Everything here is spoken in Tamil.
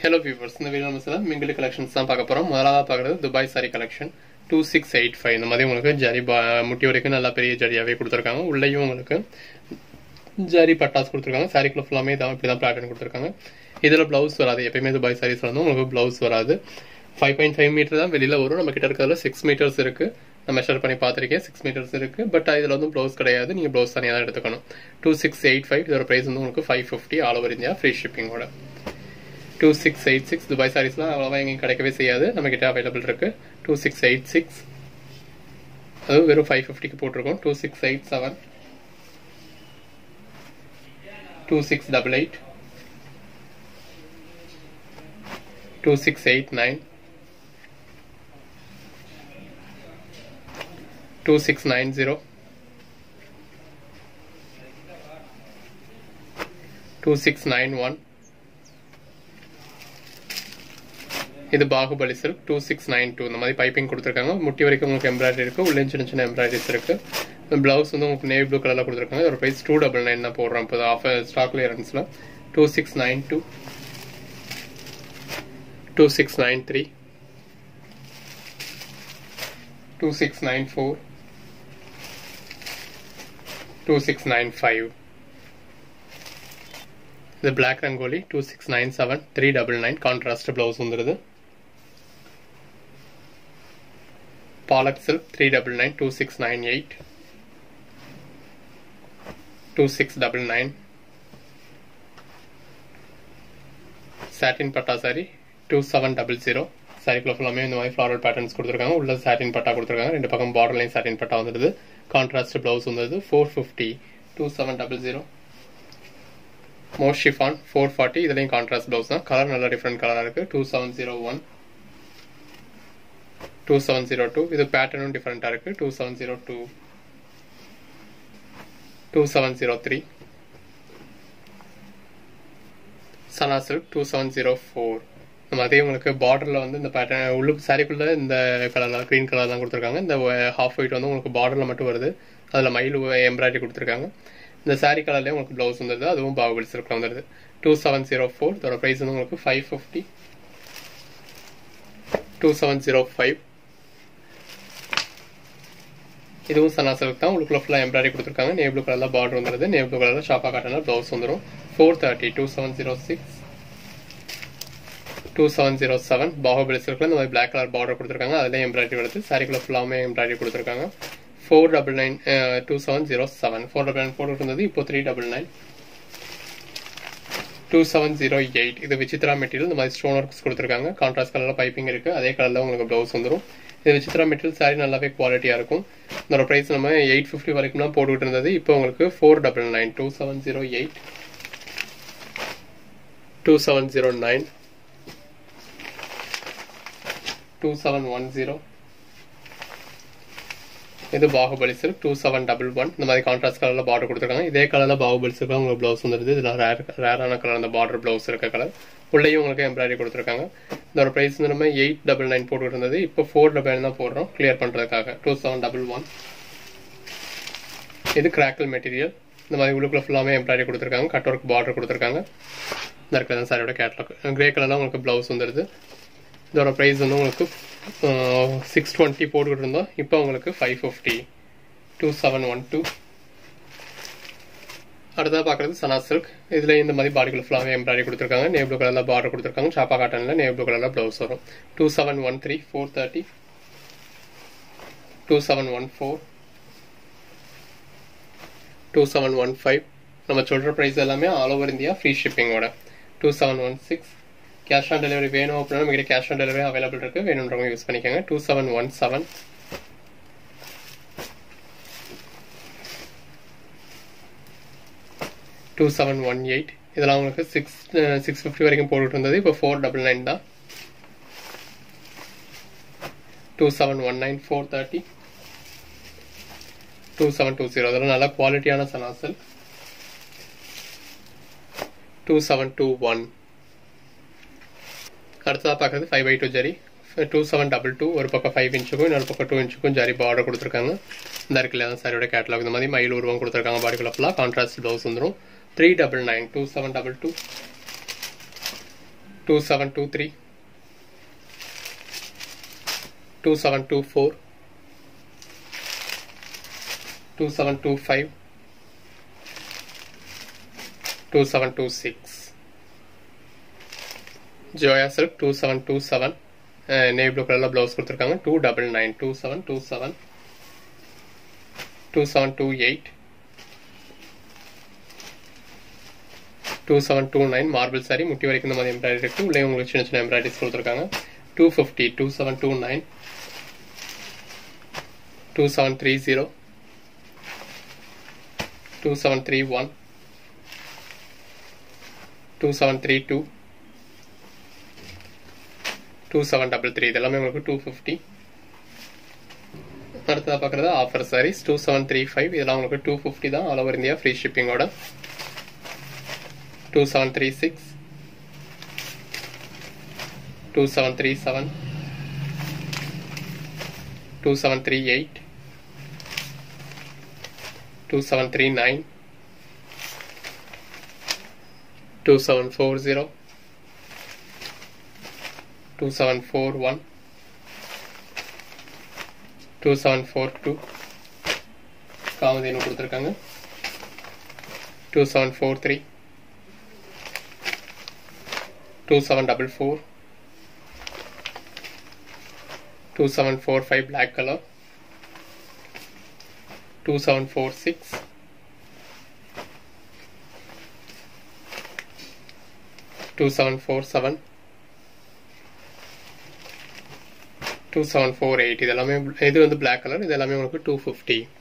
Hello viewers, இந்த வீடியோ நம்ம மிங்கிலி கலெக்ஷன்ஸ் தான் பார்க்க போறோம். முதலாவதா பார்க்குறது துபாய் சாரி கலெக்ஷன் 2685. இந்த மாதிரி உங்களுக்கு ஜரி முட்டி வரைக்கும் நல்லா பெரிய ஜரியாவே கொடுத்துருக்காங்க. உள்ளேயும் உங்களுக்கு ஜரி பட்டாஸ் கொடுத்துருக்காங்க. சாரிக்குள்ள ஃபுல்லாமே தான் இப்படி தான் பேட்டர்ன் கொடுத்துருக்காங்க. இதில் பிளவுஸ் வராது. எப்பயுமே துபாய் சாரீஸ்ல வந்து உங்களுக்கு பிளவுஸ் வராது. 5.5 மீட்டர் தான் வெளியில வரும். நம்ம கிட்ட இருக்கிறதுல 6 மீட்டர்ஸ் இருக்கு. நான் மெஷர் பண்ணி பார்த்துருக்கேன். 6 மீட்டர்ஸ் இருக்கு. பட் இதில் வந்து ப்ளவுஸ் கிடையாது. நீங்க ப்ளவுஸ் தனியாக தான் எடுத்துக்கணும். 2685 இதோட பிரைஸ் வந்து உங்களுக்கு 550 ஆல் ஓவர் இந்தியா ஃப்ரீ ஷிப்பிங்கோட. 2686 துபாய் சாரீஸ்லாம் அவ்வளவா எங்கேயும் கிடைக்கவே செய்யாது. நம்ம கிட்ட அவைலபிள் இருக்கு. 2686 அது வெறும் 550க்கு போட்டிருக்கோம். 2687 2688 2689 2690 2691 இது பாகுபலி சில்க் 2692. இந்த மாதிரி பைப்பிங் கொடுத்துருக்காங்க. முட்டி வரைக்கும் உங்களுக்கு எம்ப்ராய்டரி இருக்கு. உள்ள சின்ன சின்ன எம்ப்ராய்டரிஸ் இருக்கு. பிளவுஸ் வந்து உங்களுக்கு நேவி ப்ளூ கலர்ல கொடுத்துருக்காங்க. ஒரு பிரைஸ் 299 தான் போடுறோம். இப்போ ஆஃபர் ஸ்டாக் கிளியரன்ஸ்ல 2692 2693 2694 2695 இது பிளாக் ரங்கோலி 2697 399 கான்ட்ராஸ்ட் பிளவுஸ் வந்துருது. பாலக் சில்க் 399 2698 2699 சாட்டின் பட்டா சாரி 2700. சாரிக்குள்ள ஃபுல்லாமே இந்த மாதிரி ஃப்ளாரல் பேட்டர்ன்ஸ் கொடுத்துருக்காங்க. உள்ள சாட்டின் பட்டா கொடுத்துருக்காங்க. ரெண்டு பக்கம் பார்டர் லைன் சாட்டின் பட்டா வந்துடுது. கான்ட்ராஸ்ட் பிளவுஸ் வந்துடுது. 450 2700. Most chiffon 440. இதுலயும் கான்ட்ராஸ்ட் பிளவுஸ் தான். கலர் நல்ல டிஃப்ரெண்ட் கலரா இருக்கு. 2701 2702 இது பேட்டர்னும் டிஃப்ரெண்டா இருக்கு. 2702 2703 சனா சில்க் 2704. நம்ம அதே உங்களுக்கு பார்டர்ல வந்து இந்த பேட்டர்ன் உள்ளுக்கு சாரிக்குள்ள இந்த கலர்ல கிரீன் கலர் தான் கொடுத்துருக்காங்க. இந்த ஹாஃப் ஒயிட் வந்து உங்களுக்கு பார்டர்ல மட்டும் வருது. அதுல மயில் எம்ப்ராய்டரி கொடுத்துருக்காங்க. இந்த சாரி கலர்லயே உங்களுக்கு பிளவுஸ் வந்துருது. அதுவும் பாகுபலி சில்க்ல வந்துருது. 2704 இதோட பிரைஸ் வந்து உங்களுக்கு 550. 2705 இதுவும் சனா சில்க் தான். உங்களுக்கு ஃபுல்லா எம்ப்ராய்டரி கொடுத்துருக்காங்க. நேவி ப்ளூ கலர்ல பார்டர் வந்துருது. நேவி ப்ளூ கலர்ல ஷாப்பா காட்டன்ல பிளவுஸ் வந்துடும். 430 2706 2707 பாகுபலி சில்க்ல இந்த மாதிரி பிளாக் கலர் பார்டர் கொடுத்துருக்காங்க. அதுல எம்ப்ராய்டரி வருது. சாரிக்குள்ள ஃபுல்லாமே எம்ப்ராய்டரி கொடுத்துருக்காங்க. 499 2707 499 போட்டு இருந்தது. இப்போ 399 2708 இது விசித்ரா மெட்டீரியல். இந்த மாதிரி ஸ்டோன் ஒர்க்ஸ் கொடுத்துருக்காங்க. கான்ட்ராஸ்ட் கலர்ல பைப்பிங் இருக்கு. அதே கலர்ல உங்களுக்கு பிளவுஸ் வந்துடும். இது விசித்ரா மெட்டீரியல் சாரி நல்லாவே குவாலிட்டியா இருக்கும். இதோட பிரைஸ் நம்ம 850 வரைக்கும் தான் போட்டுக்கிட்டு இருந்தது. இப்போ உங்களுக்கு 499 2708 2709 2710 இது பாகுபலி சில்க் 2711 இந்த மாதிரி கான்ட்ராஸ்ட் கலர்ல பார்டர் கொடுத்துருக்காங்க. இதே கலர்ல பாகுபலி சில்க் உங்களுக்கு பிளவுஸ் வந்துருது. இதுல ரேரான கலர் அந்த பார்டர் பிளவுஸ் இருக்க கலர். உள்ளேயும் உங்களுக்கு எம்ப்ராய்டரி கொடுத்துருக்காங்க. இதோட பிரைஸ் வந்து நம்ம 899 போட்டுக்கிட்டு இருந்தது. இப்போ 499 தான் போடுறோம் கிளியர் பண்றதுக்காக. 2711 இது கிராக்கல் மெட்டீரியல். இந்த மாதிரி உள்ளுக்குள்ள ஃபுல்லாமே எம்ப்ராய்டரி கொடுத்துருக்காங்க. கட் ஒர்க் பார்டர் கொடுத்துருக்காங்க. இந்த இருக்கிற சாரியோட கேட்லாக் கிரே கலர்ல உங்களுக்கு பிளவுஸ் வந்துருது. இதோட பிரைஸ் வந்து உங்களுக்கு 620 போட்டுக்கிட்டு இருந்தோம். இப்போ உங்களுக்கு 550 2712. அடுத்ததாக பார்க்குறது சனா சில்க். இதுல இந்த மாதிரி பாடிக்குள்ள ஃபுல்லாகவே எம்ப்ராய்டரி கொடுத்துருக்காங்க. நேவி ப்ளூ கலர்ல பார்டர் கொடுத்துருக்காங்க. சாப்பா காட்டன்ல நேவி ப்ளூ கலர்ல பிளவுஸ் வரும். 2713 430 2714 2715 நம்ம சொல்ற பிரைஸ் எல்லாமே ஆல் ஓவர் இந்தியா ஃப்ரீ ஷிப்பிங்கோட. 2716 கேஷ் ஆன் டெலிவரி வேணும் அப்படின்னா நம்ம கிட்ட கேஷ் ஆன் டெலிவரி அவைலபிள் இருக்கு. வேணுன்றவங்க யூஸ் பண்ணிக்கோங்க. 2717 2718 இதெல்லாம் உங்களுக்கு 650 வரைக்கும் போட்டுட்டு இருந்தது. இப்போ 499 தான். 2719 430 2720 அதெல்லாம் நல்ல குவாலிட்டியான சனா சில்க். 2721 அடுத்ததாக பார்க்குறது 5x2 ஜரி 2722 ஒரு பக்கம் 5 இன்ச்சுக்கும் இன்னொரு பக்கம் 2 இன்ச்சுக்கும் ஜரி பார்டர் கொடுத்துருக்காங்க. இந்த இருக்குல்ல தான் சாரியோட கேட்டலாக். இந்த மாதிரி மயில் உருவம் கொடுத்துருக்காங்க. பாடிக்குள்ள ஃபுல்லாக கான்ட்ராஸ்ட் ப்ளவுஸ் வந்துடும். 399 2722 2723, 2724, 2725, 2726. Joya Silk 2727, navy blue color blouse கொடுத்திருக்காங்க. 299, 2727, 2728, 2729 marble saree முட்டி வரைக்கும் இந்த மாதிரி எம்ப்ராய்டரி இருக்கு. உள்ளே உங்களுக்கு சின்ன சின்ன எம்ப்ராய்டரிஸ் கொடுத்திருக்காங்க. 250, 2729, 2730, 2731, 2732, 2733. இதெல்லாமே உங்களுக்கு 250. அடுத்ததா பார்க்குறது ஆஃபர் சாரீஸ் 2735. இதெல்லாம் உங்களுக்கு 250 தான், ஆல் ஓவர் இந்தியா ஃப்ரீ ஷிப்பிங்கோட. 2736, 2737, 2738, 2739, 2740, 2741, 2742 காமதேனு கொடுத்துருக்காங்க. 2743, 2744, 2745 black color, 2746, 2747, 2748. இதெல்லாமே இது வந்து black color. இது எல்லாமே உங்களுக்கு 250.